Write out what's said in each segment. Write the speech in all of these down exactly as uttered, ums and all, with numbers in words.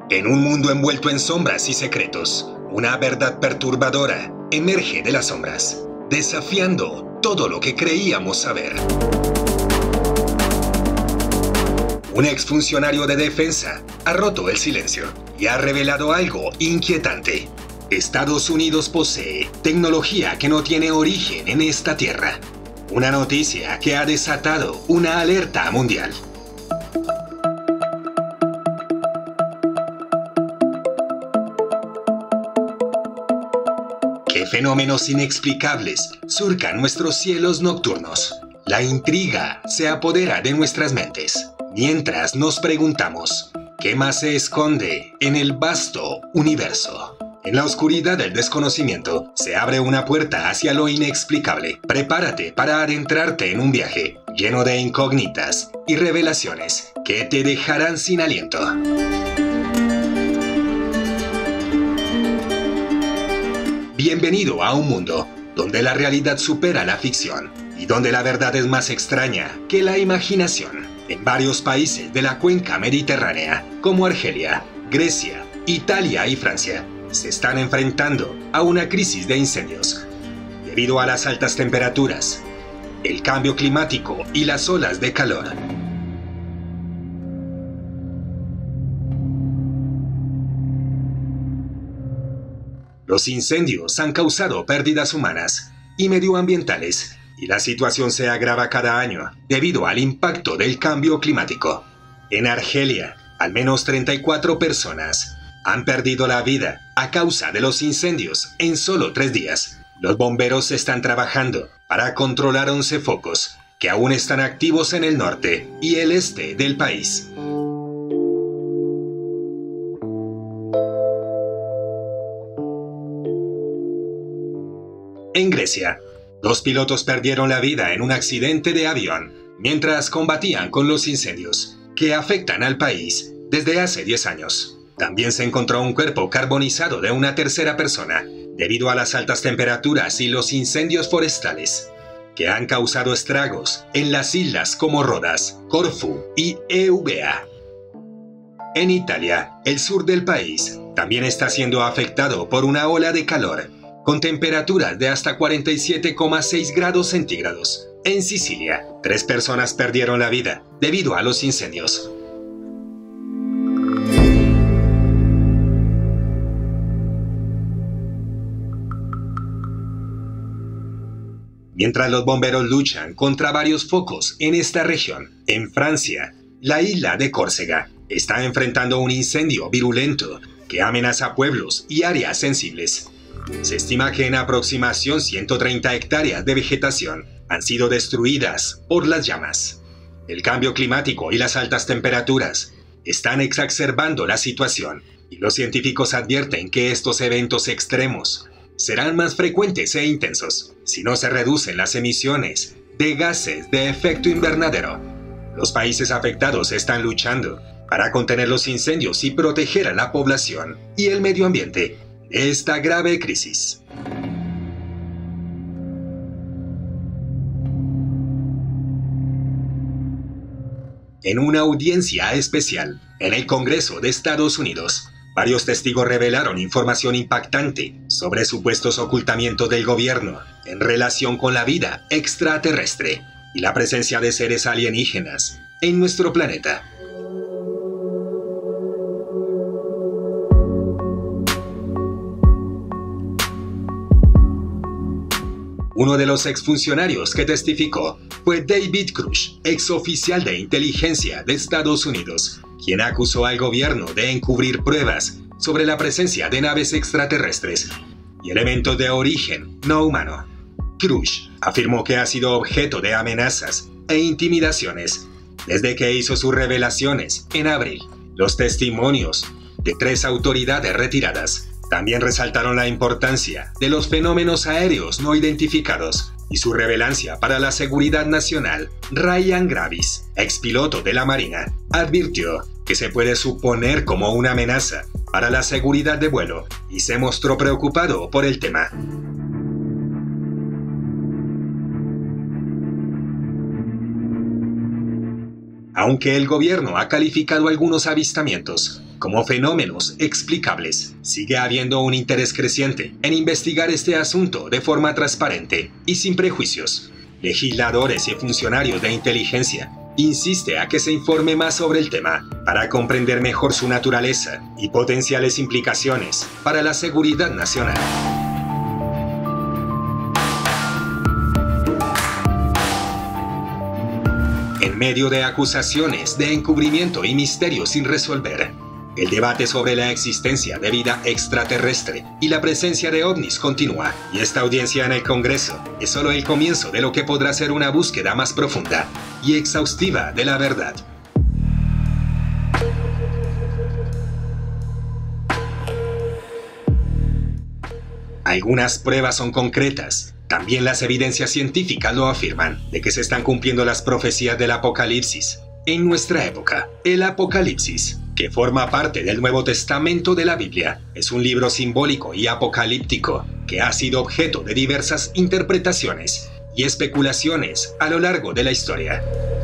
En un mundo envuelto en sombras y secretos, una verdad perturbadora emerge de las sombras, desafiando todo lo que creíamos saber. Un exfuncionario de defensa ha roto el silencio y ha revelado algo inquietante. Estados Unidos posee tecnología que no tiene origen en esta tierra. Una noticia que ha desatado una alerta mundial. ¿Qué fenómenos inexplicables surcan nuestros cielos nocturnos? La intriga se apodera de nuestras mentes, mientras nos preguntamos, ¿qué más se esconde en el vasto universo? En la oscuridad del desconocimiento se abre una puerta hacia lo inexplicable. Prepárate para adentrarte en un viaje lleno de incógnitas y revelaciones que te dejarán sin aliento. Bienvenido a un mundo donde la realidad supera la ficción y donde la verdad es más extraña que la imaginación. En varios países de la cuenca mediterránea, como Argelia, Grecia, Italia y Francia, se están enfrentando a una crisis de incendios debido a las altas temperaturas, el cambio climático y las olas de calor. Los incendios han causado pérdidas humanas y medioambientales, y la situación se agrava cada año debido al impacto del cambio climático. En Argelia, al menos treinta y cuatro personas han perdido la vida a causa de los incendios en solo tres días. Los bomberos están trabajando para controlar once focos que aún están activos en el norte y el este del país. En Grecia, dos pilotos perdieron la vida en un accidente de avión mientras combatían con los incendios que afectan al país desde hace diez años. También se encontró un cuerpo carbonizado de una tercera persona debido a las altas temperaturas y los incendios forestales que han causado estragos en las islas como Rodas, Corfú y Eubea. En Italia, el sur del país también está siendo afectado por una ola de calor con temperaturas de hasta cuarenta y siete coma seis grados centígrados. En Sicilia, tres personas perdieron la vida debido a los incendios. Mientras los bomberos luchan contra varios focos en esta región, en Francia, la isla de Córcega está enfrentando un incendio virulento que amenaza pueblos y áreas sensibles. Se estima que en aproximación ciento treinta hectáreas de vegetación han sido destruidas por las llamas. El cambio climático y las altas temperaturas están exacerbando la situación, y los científicos advierten que estos eventos extremos serán más frecuentes e intensos si no se reducen las emisiones de gases de efecto invernadero. Los países afectados están luchando para contener los incendios y proteger a la población y el medio ambiente de esta grave crisis. En una audiencia especial en el Congreso de Estados Unidos, varios testigos revelaron información impactante sobre supuestos ocultamientos del gobierno en relación con la vida extraterrestre y la presencia de seres alienígenas en nuestro planeta. Uno de los exfuncionarios que testificó fue David Grush, exoficial de inteligencia de Estados Unidos, quien acusó al gobierno de encubrir pruebas sobre la presencia de naves extraterrestres y elementos de origen no humano. Grush afirmó que ha sido objeto de amenazas e intimidaciones desde que hizo sus revelaciones en abril. Los testimonios de tres autoridades retiradas también resaltaron la importancia de los fenómenos aéreos no identificados y su relevancia para la seguridad nacional. Ryan Gravis, expiloto de la Marina, advirtió que se puede suponer como una amenaza para la seguridad de vuelo y se mostró preocupado por el tema. Aunque el gobierno ha calificado algunos avistamientos como fenómenos explicables. Sigue habiendo un interés creciente en investigar este asunto de forma transparente y sin prejuicios. Legisladores y funcionarios de inteligencia insiste a que se informe más sobre el tema para comprender mejor su naturaleza y potenciales implicaciones para la seguridad nacional. En medio de acusaciones de encubrimiento y misterios sin resolver, el debate sobre la existencia de vida extraterrestre y la presencia de ovnis continúa, y esta audiencia en el Congreso es solo el comienzo de lo que podrá ser una búsqueda más profunda y exhaustiva de la verdad. Algunas pruebas son concretas. También las evidencias científicas lo afirman, de que se están cumpliendo las profecías del Apocalipsis. En nuestra época, el Apocalipsis, que forma parte del Nuevo Testamento de la Biblia, es un libro simbólico y apocalíptico que ha sido objeto de diversas interpretaciones y especulaciones a lo largo de la historia.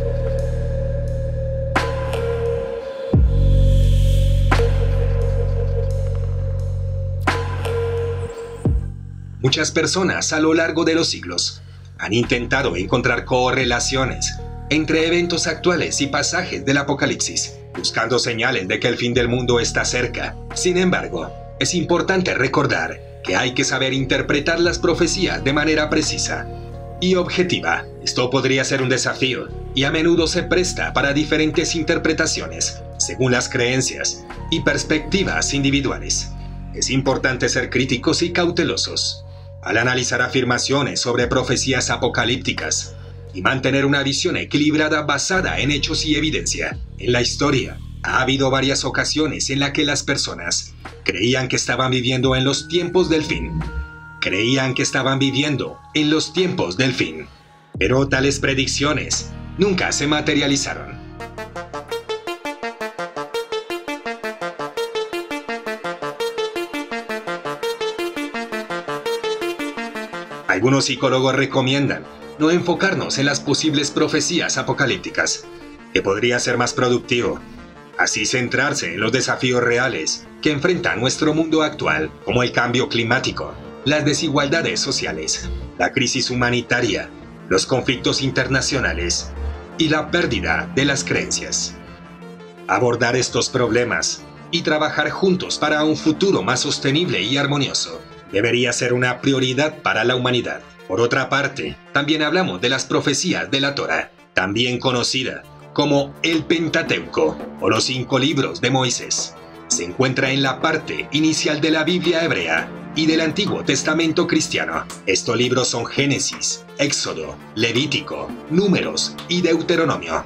Muchas personas a lo largo de los siglos han intentado encontrar correlaciones entre eventos actuales y pasajes del Apocalipsis, buscando señales de que el fin del mundo está cerca. Sin embargo, es importante recordar que hay que saber interpretar las profecías de manera precisa y objetiva. Esto podría ser un desafío y a menudo se presta para diferentes interpretaciones según las creencias y perspectivas individuales. Es importante ser críticos y cautelosos al analizar afirmaciones sobre profecías apocalípticas y mantener una visión equilibrada basada en hechos y evidencia. En la historia, ha habido varias ocasiones en las que las personas creían que estaban viviendo en los tiempos del fin. Creían que estaban viviendo en los tiempos del fin. Pero tales predicciones nunca se materializaron. Algunos psicólogos recomiendan no enfocarnos en las posibles profecías apocalípticas, que podría ser más productivo. Así centrarse en los desafíos reales que enfrenta nuestro mundo actual, como el cambio climático, las desigualdades sociales, la crisis humanitaria, los conflictos internacionales y la pérdida de las creencias. Abordar estos problemas y trabajar juntos para un futuro más sostenible y armonioso debería ser una prioridad para la humanidad. Por otra parte, también hablamos de las profecías de la Torá, también conocida como el Pentateuco o los cinco libros de Moisés. Se encuentra en la parte inicial de la Biblia hebrea y del Antiguo Testamento cristiano. Estos libros son Génesis, Éxodo, Levítico, Números y Deuteronomio.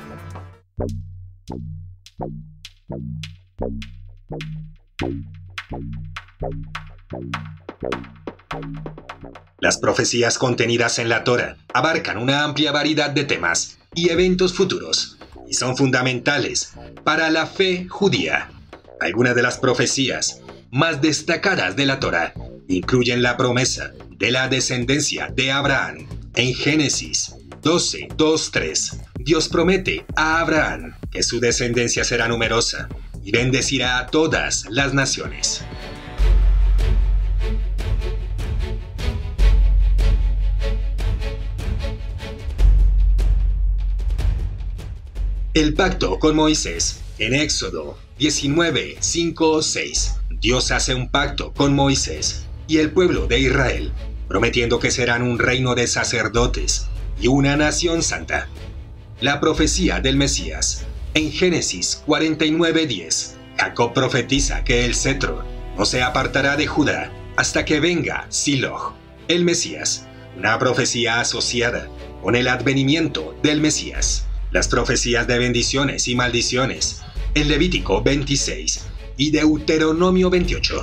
Las profecías contenidas en la Torá abarcan una amplia variedad de temas y eventos futuros, y son fundamentales para la fe judía. Algunas de las profecías más destacadas de la Torá incluyen la promesa de la descendencia de Abraham. En Génesis doce, dos, tres, Dios promete a Abraham que su descendencia será numerosa y bendecirá a todas las naciones. El pacto con Moisés. En Éxodo diecinueve, cinco, seis, Dios hace un pacto con Moisés y el pueblo de Israel, prometiendo que serán un reino de sacerdotes y una nación santa. La profecía del Mesías. En Génesis cuarenta y nueve, diez, Jacob profetiza que el cetro no se apartará de Judá hasta que venga Shiloh, el Mesías, una profecía asociada con el advenimiento del Mesías. Las profecías de bendiciones y maldiciones en Levítico veintiséis y Deuteronomio veintiocho.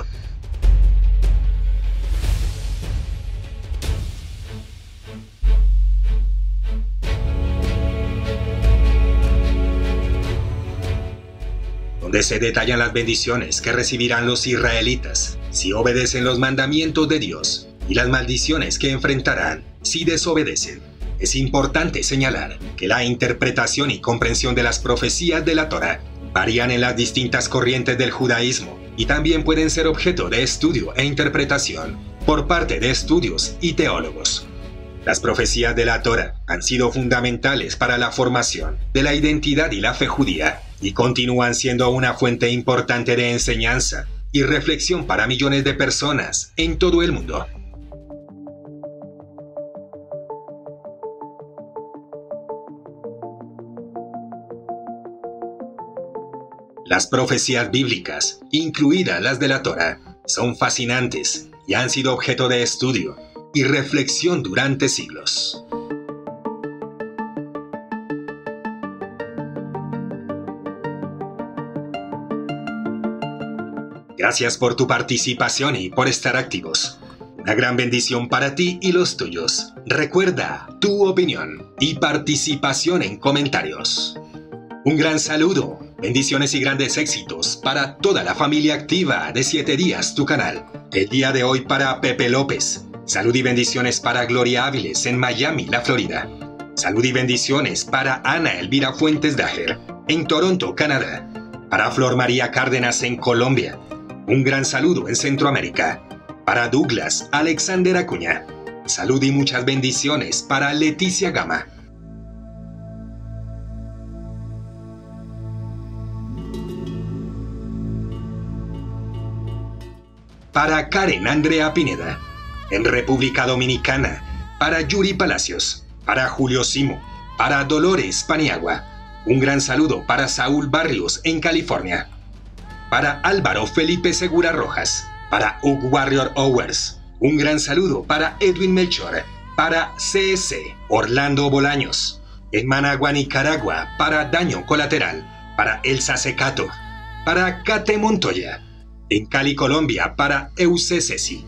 Donde se detallan las bendiciones que recibirán los israelitas si obedecen los mandamientos de Dios y las maldiciones que enfrentarán si desobedecen. Es importante señalar que la interpretación y comprensión de las profecías de la Torá Varían en las distintas corrientes del judaísmo y también pueden ser objeto de estudio e interpretación por parte de estudios y teólogos. Las profecías de la Torá han sido fundamentales para la formación de la identidad y la fe judía y continúan siendo una fuente importante de enseñanza y reflexión para millones de personas en todo el mundo. Las profecías bíblicas, incluidas las de la Torá, son fascinantes y han sido objeto de estudio y reflexión durante siglos. Gracias por tu participación y por estar activos. Una gran bendición para ti y los tuyos. Recuerda tu opinión y participación en comentarios. Un gran saludo, bendiciones y grandes éxitos para toda la familia activa de siete días tu canal. El día de hoy para Pepe López. Salud y bendiciones para Gloria Áviles en Miami, la Florida. Salud y bendiciones para Ana Elvira Fuentes Dajer en Toronto, Canadá. Para Flor María Cárdenas en Colombia. Un gran saludo en Centroamérica. Para Douglas Alexander Acuña. Salud y muchas bendiciones para Leticia Gama. Para Karen Andrea Pineda, en República Dominicana. Para Yuri Palacios. Para Julio Simo. Para Dolores Paniagua. Un gran saludo para Saúl Barrios en California. Para Álvaro Felipe Segura Rojas. Para Ug Warrior Owers. Un gran saludo para Edwin Melchor. Para C S Orlando Bolaños. En Managua, Nicaragua. Para Daño Colateral. Para Elsa Secato. Para Kate Montoya. En Cali, Colombia, para Euse Ceci.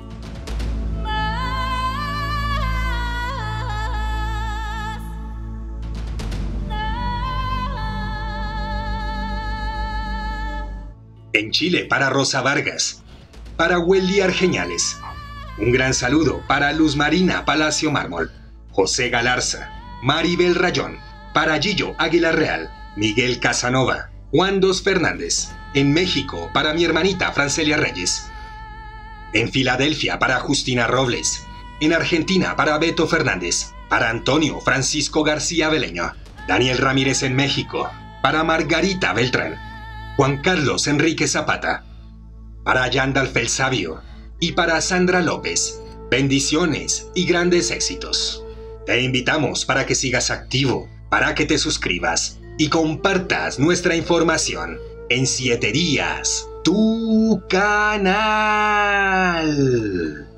En Chile, para Rosa Vargas. Para Welly Argeñales. Un gran saludo para Luz Marina Palacio Mármol. José Galarza. Maribel Rayón. Para Gillo Águila Real. Miguel Casanova. Juan Dos Fernández. En México, para mi hermanita Francelia Reyes. En Filadelfia, para Justina Robles. En Argentina, para Beto Fernández. Para Antonio Francisco García Beleño. Daniel Ramírez en México. Para Margarita Beltrán. Juan Carlos Enrique Zapata. Para Yandalf el Sabio. Y para Sandra López. Bendiciones y grandes éxitos. Te invitamos para que sigas activo, para que te suscribas y compartas nuestra información en siete días, tu canal.